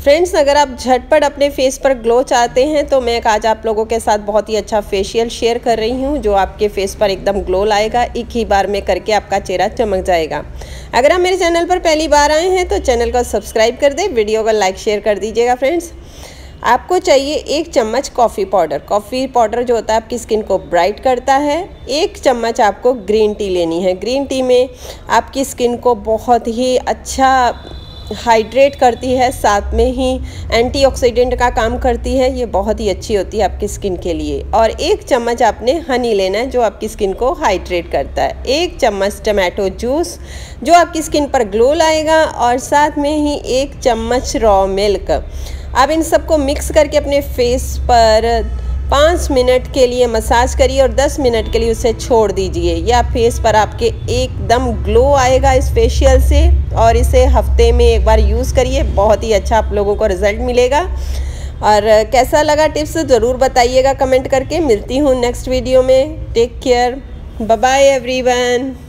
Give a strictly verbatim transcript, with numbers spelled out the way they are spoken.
Friends, अगर आप झटपट अपने फेस पर ग्लो चाहते हैं तो मैं आज आप लोगों के साथ बहुत ही अच्छा फेशियल शेयर कर रही हूं जो आपके फेस पर एकदम ग्लो लाएगा। एक ही बार में करके आपका चेहरा चमक जाएगा। अगर आप मेरे चैनल पर पहली बार आए हैं तो चैनल को सब्सक्राइब कर दें, वीडियो को लाइक शेयर कर दीजिएगा। फ्रेंड्स, आपको चाहिए एक चम्मच कॉफ़ी पाउडर। कॉफ़ी पाउडर जो होता है आपकी स्किन को ब्राइट करता है। एक चम्मच आपको ग्रीन टी लेनी है। ग्रीन टी में आपकी स्किन को बहुत ही अच्छा हाइड्रेट करती है, साथ में ही एंटीऑक्सीडेंट का काम करती है। ये बहुत ही अच्छी होती है आपकी स्किन के लिए। और एक चम्मच आपने हनी लेना है जो आपकी स्किन को हाइड्रेट करता है। एक चम्मच टमाटो जूस जो आपकी स्किन पर ग्लो लाएगा, और साथ में ही एक चम्मच रॉ मिल्क। आप इन सबको मिक्स करके अपने फेस पर पाँच मिनट के लिए मसाज करिए और दस मिनट के लिए उसे छोड़ दीजिए। या फेस पर आपके एकदम ग्लो आएगा इस फेशियल से। और इसे हफ्ते में एक बार यूज़ करिए, बहुत ही अच्छा आप लोगों को रिजल्ट मिलेगा। और कैसा लगा टिप्स ज़रूर बताइएगा कमेंट करके। मिलती हूँ नेक्स्ट वीडियो में। Take care, bye bye everyone.